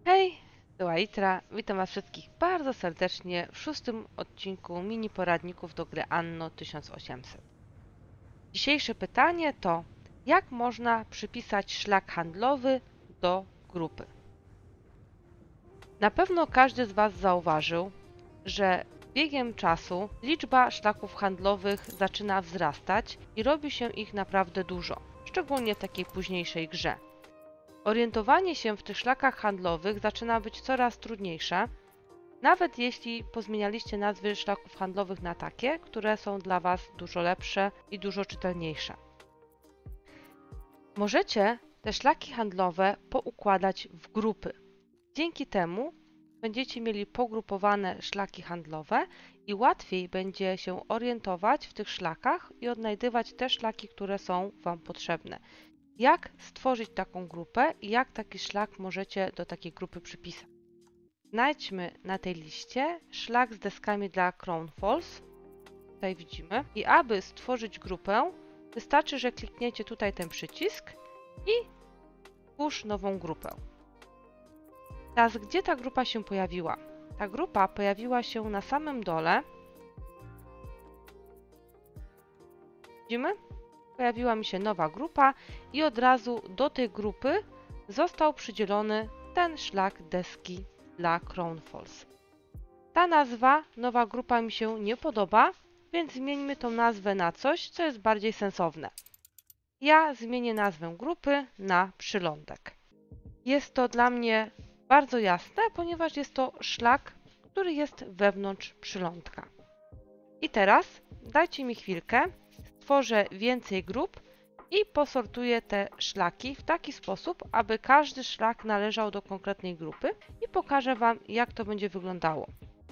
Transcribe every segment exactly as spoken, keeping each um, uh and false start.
Hej, to Aitra. Witam Was wszystkich bardzo serdecznie w szóstym odcinku mini poradników do gry Anno tysiąc osiemset. Dzisiejsze pytanie to, jak można przypisać szlak handlowy do grupy? Na pewno każdy z Was zauważył, że biegiem czasu liczba szlaków handlowych zaczyna wzrastać i robi się ich naprawdę dużo, szczególnie w takiej późniejszej grze. Orientowanie się w tych szlakach handlowych zaczyna być coraz trudniejsze, nawet jeśli pozmienialiście nazwy szlaków handlowych na takie, które są dla Was dużo lepsze i dużo czytelniejsze. Możecie te szlaki handlowe poukładać w grupy. Dzięki temu będziecie mieli pogrupowane szlaki handlowe i łatwiej będzie się orientować w tych szlakach i odnajdywać te szlaki, które są Wam potrzebne. Jak stworzyć taką grupę i jak taki szlak możecie do takiej grupy przypisać? Znajdźmy na tej liście szlak z deskami dla Crown Falls. Tutaj widzimy. I aby stworzyć grupę, wystarczy, że klikniecie tutaj ten przycisk i twórz nową grupę. Teraz, gdzie ta grupa się pojawiła? Ta grupa pojawiła się na samym dole. Widzimy? Pojawiła mi się nowa grupa i od razu do tej grupy został przydzielony ten szlak deski dla Crown Falls. Ta nazwa, nowa grupa, mi się nie podoba, więc zmieńmy tą nazwę na coś, co jest bardziej sensowne. Ja zmienię nazwę grupy na przylądek. Jest to dla mnie bardzo jasne, ponieważ jest to szlak, który jest wewnątrz przylądka. I teraz dajcie mi chwilkę, stworzę więcej grup i posortuję te szlaki w taki sposób, aby każdy szlak należał do konkretnej grupy i pokażę Wam, jak to będzie wyglądało.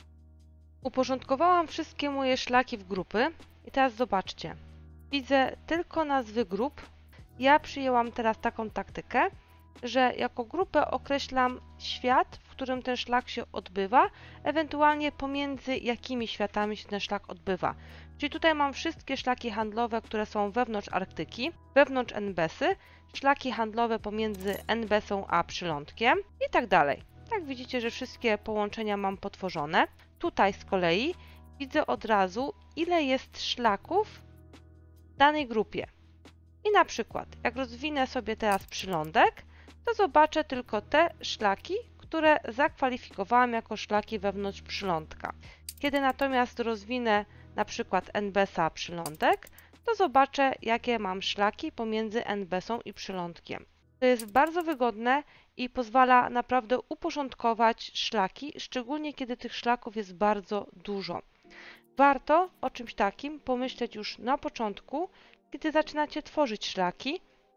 Uporządkowałam wszystkie moje szlaki w grupy i teraz zobaczcie. Widzę tylko nazwy grup. Ja przyjęłam teraz taką taktykę, że jako grupę określam świat, w którym ten szlak się odbywa, ewentualnie pomiędzy jakimi światami się ten szlak odbywa. Czyli tutaj mam wszystkie szlaki handlowe, które są wewnątrz Arktyki, wewnątrz N B S y, szlaki handlowe pomiędzy N B S ą a przylądkiem i tak dalej. Tak widzicie, że wszystkie połączenia mam potworzone. Tutaj z kolei widzę od razu, ile jest szlaków w danej grupie. I na przykład, jak rozwinę sobie teraz przylądek, to zobaczę tylko te szlaki, które zakwalifikowałam jako szlaki wewnątrz przylądka. Kiedy natomiast rozwinę na przykład N B S a przylądek, to zobaczę, jakie mam szlaki pomiędzy N B S ą i przylądkiem. To jest bardzo wygodne i pozwala naprawdę uporządkować szlaki, szczególnie kiedy tych szlaków jest bardzo dużo. Warto o czymś takim pomyśleć już na początku, kiedy zaczynacie tworzyć szlaki,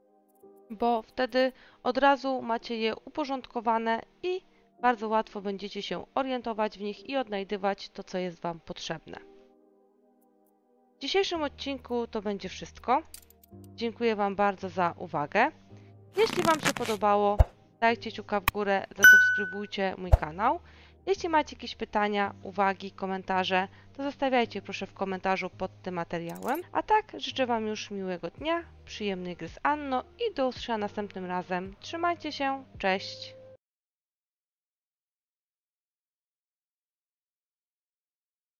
bo wtedy od razu macie je uporządkowane i bardzo łatwo będziecie się orientować w nich i odnajdywać to, co jest Wam potrzebne. W dzisiejszym odcinku to będzie wszystko. Dziękuję Wam bardzo za uwagę. Jeśli Wam się podobało, dajcie kciuka w górę, zasubskrybujcie mój kanał. Jeśli macie jakieś pytania, uwagi, komentarze, to zostawiajcie proszę w komentarzu pod tym materiałem. A tak, życzę Wam już miłego dnia, przyjemnej gry z Anno i do usłyszenia następnym razem. Trzymajcie się, cześć!